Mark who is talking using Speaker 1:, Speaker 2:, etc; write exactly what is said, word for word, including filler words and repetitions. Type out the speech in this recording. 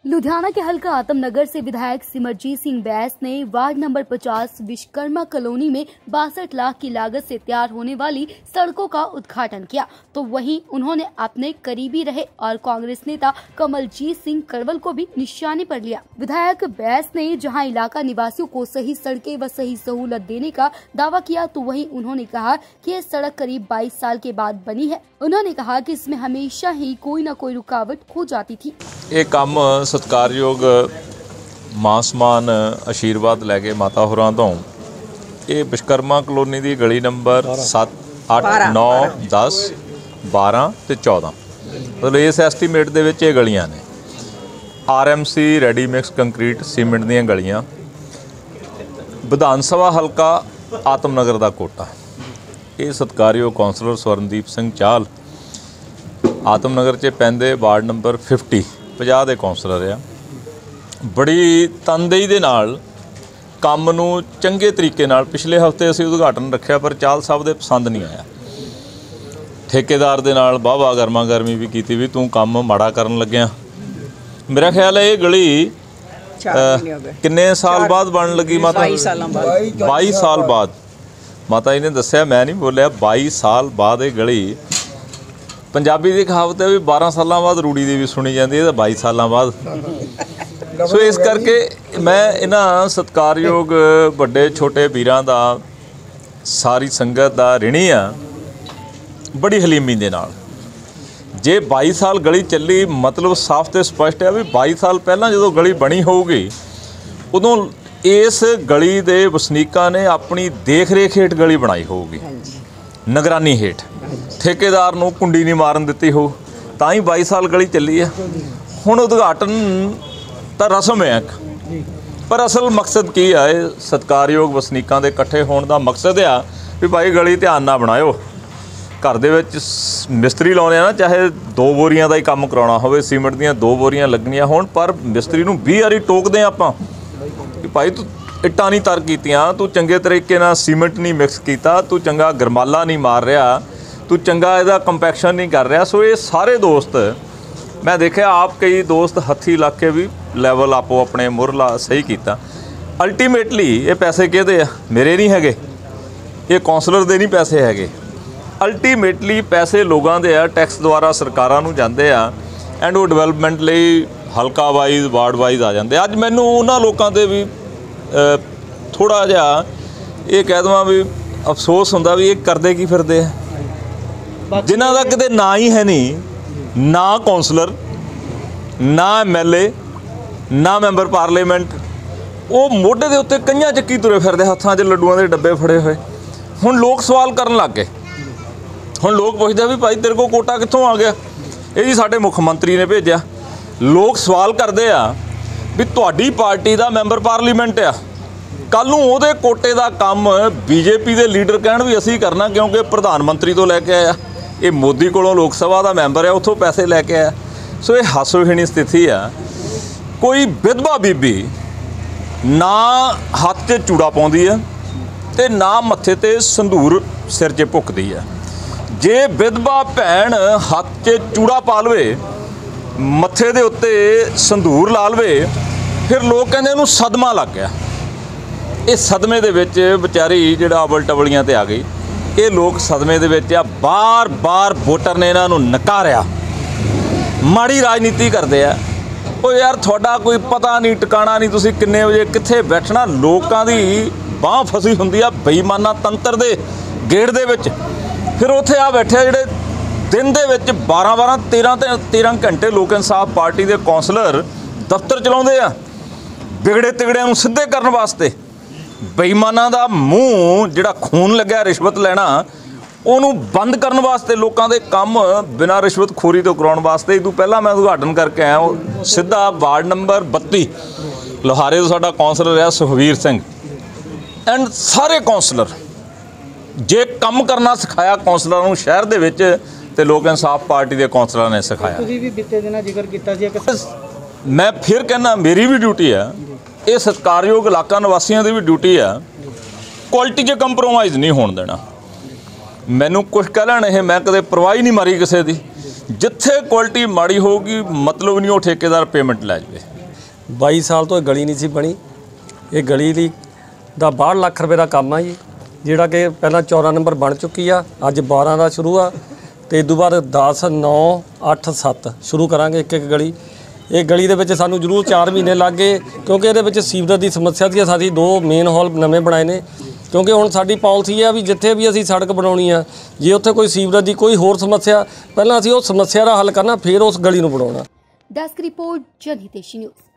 Speaker 1: लुधियाना के हल्का आत्मनगर से विधायक सिमरजीत सिंह बैस ने वार्ड नंबर पचास विश्वकर्मा कॉलोनी में बासठ लाख की लागत से तैयार होने वाली सड़कों का उद्घाटन किया। तो वहीं उन्होंने अपने करीबी रहे और कांग्रेस नेता कमलजीत सिंह करवल को भी निशाने पर लिया। विधायक बैस ने जहां इलाका निवासियों को सही सड़कें व सही सहूलत देने का दावा किया, तो वहीं उन्होंने कहा कि ये सड़क करीब बाईस साल के बाद बनी है। उन्होंने कहा कि इसमें हमेशा ही कोई न कोई रुकावट हो जाती थी।
Speaker 2: ये काम सत्कारयोग मां समान आशीर्वाद लैके माता होरां तो ये विश्वकर्मा कलोनी की गली नंबर सत्त अठ नौ दस बारह तो चौदह मतलब इस एस्टीमेट दे विच ये गलियां ने। R M C ready mix concrete cement दीयां गलियां। विधान सभा हल्का आत्मनगर का कोटा ये सत्कारयोग कौंसलर स्वरनदीप सिंह चाहल आत्मनगर च पैंदे वार्ड नंबर फिफ्टी पचास के कौंसलर आ। बड़ी तनदेही दे नाल काम नूं चंगे तरीके नाल पिछले हफ्ते असीं उद्घाटन रखिया पर चाहल साहब दे पसंद नहीं आया। ठेकेदार दे नाल वाह-वाह गर्मा गर्मी भी कीती भी तूं काम माड़ा करन लग्या। मेरा ख्याल है ये गली किन्ने साल बाद बन लगी माता? बाईस साल बाद माता जी ने दस्सिया, मैं नहीं बोलिया। बाईस साल बाद ये गली पंजाबी की कहावत है भी बारह साल बाद रूड़ी की भी सुनी जाती है, तो बाईस साल बाद। सो इस करके मैं इन्हां सत्कारयोग बड़े छोटे वीरां दा सारी संगत दा ऋणी आ बड़ी हलीमी दे नाल। जे बाईस साल गली चली मतलब साफ तो स्पष्ट है भी बाईस साल पहला जो गली बनी होगी उदों इस गली दे वसनीकां ने अपनी देख रेख हेठ गली बनाई होगी, निगरानी हेठ। ठेकेदार नूं कुंडी नहीं मारन दित्ती हो तां ही बाईस साल गली चली है। हुण उद्घाटन तां रस्म है पर असल मकसद की है? सत्कारयोग वसनीकां दे इकट्ठे होण दा मकसद आ भी भाई गली ध्यान नाल बनाओ। घर दे विच मिस्त्री लाउने ना, चाहे दो बोरियां दा ही काम कराउणा होवे, सीमेंट दीयां दो बोरियां लगणीਆਂ होण पर मिस्त्री नूं बीस वारी टोकदे आपां कि भाई तू इट्टां नहीं तर कीतियां, तू चंगे तरीके नाल सीमेंट नहीं मिक्स कीता, तू चंगा गरमाला नहीं मार रहा, तू चंगा इहदा कंपैक्शन नहीं कर रहा। सो ये सारे दोस्त मैं देखा आप कई दोस्त हत्थी ला के भी लैवल आपो अपने मुरला सही किया। अल्टीमेटली ये पैसे किहदे आ? मेरे नहीं हैगे, ये कौंसलर दे नहीं पैसे हैगे। अल्टीमेटली पैसे लोगों के आ, टैक्स द्वारा सरकारां नूं जांदे आ एंड वो डिवेलपमेंट लई हल्का वाइज वार्ड वाइज आ जाते। अज मैनूं उन्हां लोकां ते भी थोड़ा जिहा ये कह देवां भी अफसोस हुंदा भी ये करदे की फिरदे आ जिन्हां दा किते ना ही है नहीं, ना कौंसलर, ना एम एल ए, ना मैंबर पार्लीमेंट। वो मोढे दे उत्ते कईयां चक्की तुरे फिरदे हत्थां 'च लड्डूआं दे डब्बे फड़े हुए। हुण लोग सवाल करन लग गए। हुण लोग पुछदे भी भाई तेरे को कोटा कित्थों आ गया? ये जी साडे मुख मंत्री ने भेजिया। लोग सवाल करते आ भी तुहाडी पार्टी का मैंबर पार्लीमेंट आ, कल नूं उहदे कोटे का काम बीजेपी के लीडर कहण भी असीं करना क्योंकि प्रधानमंत्री तो लैके आया, ये मोदी कोलों लोक सभा का मैंबर है उत्थों पैसे लैके आया। सो ये हास्यहीणी स्थिति आ। कोई विधवा बीबी ना हत्थ 'च चूड़ा पाउंदी है ते ना मत्थे ते संधूर सिर 'च भुकदी है। जे विधवा भैन हत्थ 'च चूड़ा पा लवे, मत्थे दे उत्ते संधूर ला लवे, फिर लोग कहंदे इहनूं सदमा लग गया। ये सदमे दे विच बेचारी जिहड़ा अवल टवलियां ते आ गई। ये लोग सदमे दे विच आ। बार बार वोटर ने इन्हां नूं नकारिया, माड़ी राजनीति करदे आ। ओ यार तुहाडा कोई पता नहीं टिकाणा नहीं, तुसीं किन्ने वजे कित्थे बैठना। लोकां दी बांह फसी हुंदी आ बेईमाना तंत्र दे गेड़ दे विच। फिर उत्थे आ बैठे जिहड़े दिन दे विच बारह बारह तेरह ते तेरह घंटे लोक इंसाफ पार्टी के कौंसलर दफ्तर चलाउंदे आ बिगड़े तिगड़िਆਂ ਨੂੰ ਸਿੱਧੇ ਕਰਨ वास्ते। बेईमानां दा मूँह जिहड़ा खून लग्या रिश्वत लैना ਉਹਨੂੰ बंद करने वास्ते, लोगों के काम बिना रिश्वतखोरी तो कराउण वास्ते। इस तों पहला मैं उद्घाटन करके आया सीधा वार्ड नंबर बत्ती लोहारे तो साडा कौंसलर रहा सुखवीर सिंह एंड सारे कौंसलर जे काम करना सिखाया कौंसलर नूं शहर दे विच ते लोक इंसाफ पार्टी के कौंसलर ने सिखाया।
Speaker 3: तुसीं भी बीते दिनां जिक्र कीता सी कि
Speaker 2: मैं फिर कहना मेरी भी ड्यूटी है, ये सत्कारयोग इलाका निवासियों की भी ड्यूटी है क्वालिटी 'च कंप्रोमाइज़ नहीं होण देना। मैनू कुछ कह लैण ये मैं कदे परवाह ही नहीं मारी किसी की। जिथे क्वालिटी माड़ी होगी मतलब नहीं वो ठेकेदार पेमेंट लै जाए।
Speaker 4: ਬਾਈ ਸਾਲ ਤੋਂ ਇਹ ਗਲੀ ਨਹੀਂ ਸੀ ਬਣੀ। ਇਹ ਗਲੀ ਦੀ ਦਾ ਬਾਹਠ ਲੱਖ ਰੁਪਏ ਦਾ ਕੰਮ ਆ ਜੀ, ਜਿਹੜਾ ਕਿ ਪਹਿਲਾਂ ਚੌਦਾਂ ਨੰਬਰ ਬਣ ਚੁੱਕੀ ਆ, ਅੱਜ ਬਾਰਾਂ ਦਾ ਸ਼ੁਰੂ ਆ ਤੇ ਇਸ ਤੋਂ ਬਾਅਦ ਦਸ ਨੌ ਅੱਠ ਸੱਤ ਸ਼ੁਰੂ ਕਰਾਂਗੇ ਇੱਕ ਇੱਕ ਗਲੀ। ਇਹ ਗਲੀ ਦੇ ਵਿੱਚ ਸਾਨੂੰ ਜ਼ਰੂਰ ਚਾਰ ਮਹੀਨੇ ਲੱਗ ਗਏ, ਕਿਉਂਕਿ ਇਹਦੇ ਵਿੱਚ ਸੀਵਰੇਜ ਦੀ ਸਮੱਸਿਆ ਸੀ। ਅਸੀਂ ਦੋ ਮੇਨ ਹਾਲ ਨਵੇਂ ਬਣਾਏ ਨੇ, ਕਿਉਂਕਿ ਹੁਣ ਸਾਡੀ ਪਾਲਿਸੀ ਆ ਵੀ ਜਿੱਥੇ ਵੀ ਅਸੀਂ ਸੜਕ ਬਣਾਉਣੀ ਆ, ਜੇ ਉੱਥੇ ਕੋਈ ਸੀਵਰੇਜ ਦੀ ਕੋਈ ਹੋਰ ਸਮੱਸਿਆ, ਪਹਿਲਾਂ ਅਸੀਂ ਉਹ ਸਮੱਸਿਆ ਦਾ ਹੱਲ ਕਰਨਾ, ਫਿਰ ਉਸ ਗਲੀ ਨੂੰ ਬਣਾਉਣਾ।
Speaker 1: Desk report Janhiteshi news.